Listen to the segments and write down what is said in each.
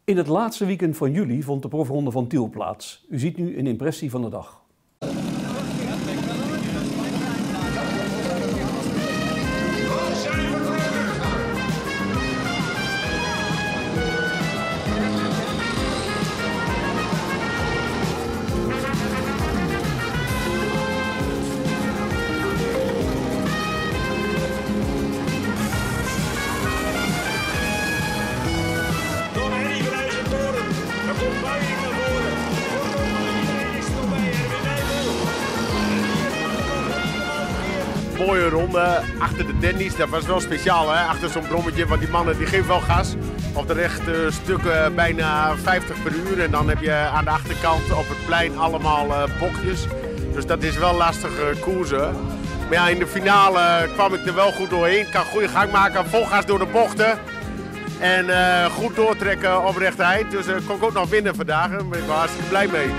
In het laatste weekend van juli vond de profronde van Tiel plaats. U ziet nu een impressie van de dag. Mooie ronde achter de Denny's, dat was wel speciaal hè, achter zo'n brommetje, want die mannen die geven wel gas. Op de rechte stukken bijna 50 per uur en dan heb je aan de achterkant op het plein allemaal bochtjes. Dus dat is wel lastig koersen. Maar ja, in de finale kwam ik er wel goed doorheen, ik kan goede gang maken, vol gas door de bochten. En goed doortrekken op rechtheid, dus kon ik ook nog winnen vandaag, daar ben ik wel hartstikke blij mee.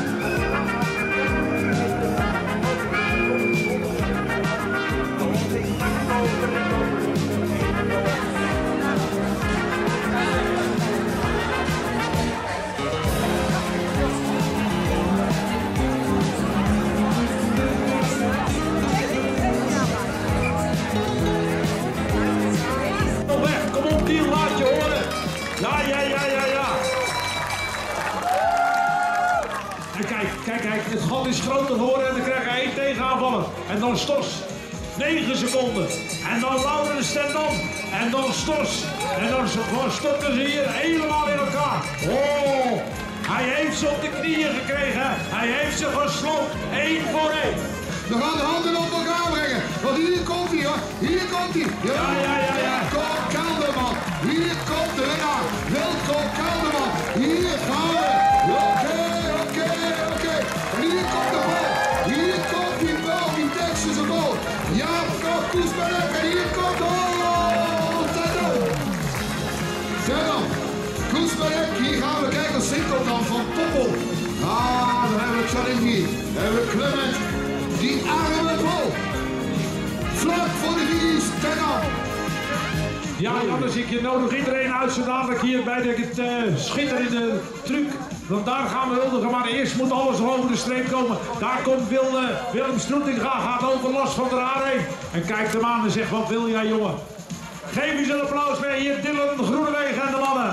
En kijk, het gat is groter geworden en dan krijg je 1 tegenaanvaller. En dan Stors, 9 seconden. En dan Laurens ten Dam. En dan Stors. En dan storten ze hier helemaal in elkaar. Oh, hij heeft ze op de knieën gekregen. Hij heeft ze gesloopt, 1 voor 1. We gaan de handen op elkaar brengen. Want hier komt hij hoor. Hier komt hij. Ja. Wilco Kelderman. Hier komt de winnaar. Wilco Kelderman. Hier gaan we. Oké. En hier komt de bal. Hier komt die bal. Die Texelse bal. Ja, Koesberg. En hier komt de Tedam. Koesberg. Hier gaan we kijken. Sinkel dan van Poppel. Ah, dan hebben we Chalingi. Dan hebben we Clement. Die arme bal. Vlak voor de finish. Tedam. Ja, Jannes, ik nodig iedereen uit zo dadelijk hier bij het schitterende truc. Want daar gaan we huldigen, maar eerst moet alles over de streep komen. Daar komt Willem Stroetinga, gaat over Lars van der Haar heen. En kijkt hem aan en zegt, wat wil jij jongen? Geef eens een applaus mee hier, Dylan Groenewegen en de mannen.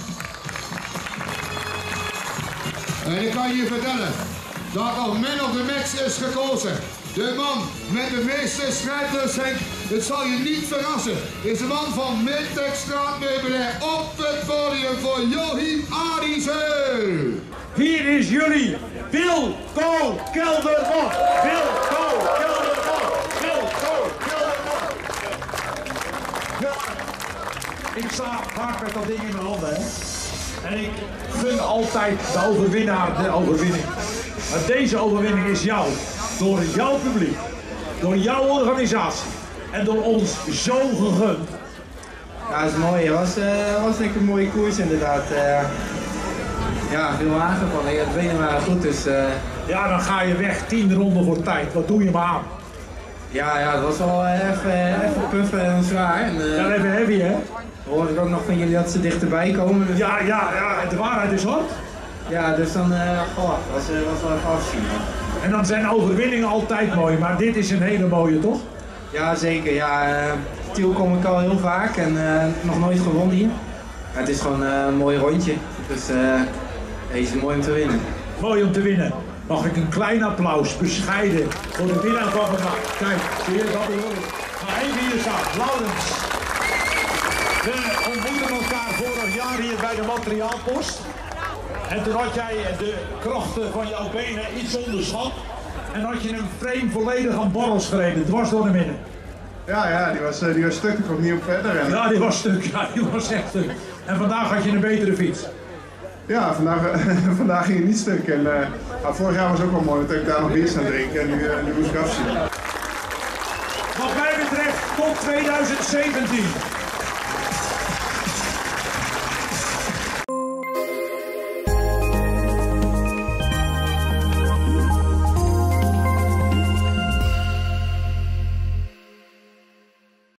En ik kan je vertellen dat nog man of the match is gekozen. De man met de meeste strijdlust, Henk, het zal je niet verrassen, is de man van Midtech Straatmeubilair op het podium voor Joachim Arissen. Hier is jullie Wilco Kelderman. Wilco Kelderman. Ja, ik sta vaak met dat ding in mijn handen, hè. En ik gun altijd de overwinnaar de overwinning. Maar deze overwinning is jou. Door jouw publiek, door jouw organisatie en door ons zo gegund. Ja, dat is mooi. Het was denk ik een mooie koers inderdaad. Ja, veel aangevallen. Ja, de benen waren goed, dus... Ja, dan ga je weg 10 ronden voor tijd. Wat doe je maar aan? Ja, dat was wel even puffen en zwaar. En, ja, even heavy, hè? Hoorde ik ook nog van jullie dat ze dichterbij komen. Dus... Ja, de waarheid is hard. Ja, dus dan was wel even afzien. En dan zijn overwinningen altijd mooi, maar dit is een hele mooie, toch? Ja, zeker. Ja, Tiel kom ik al heel vaak en nog nooit gewonnen hier. Ja, het is gewoon een mooi rondje, dus deze is mooi om te winnen. Mooi om te winnen. Mag ik een klein applaus, bescheiden, voor de winnaar van vandaag. Kijk, hier dat hoor ik. Maar even hier staat, Laurens. We ontmoeten elkaar vorig jaar hier bij de materiaalpost. En toen had jij de krachten van jouw benen iets onderschat. En had je een frame volledig aan borrels gereden, dwars door de midden. Ja, die was stuk, ik kwam niet op verder. En... Ja, die was stuk, ja, die was echt stuk. En vandaag had je een betere fiets. Ja, vandaag ging het niet stuk. En vorig jaar was ook wel mooi, dat ik daar nog eerst aan drinken en nu moest ik afzien. Wat mij betreft tot 2017.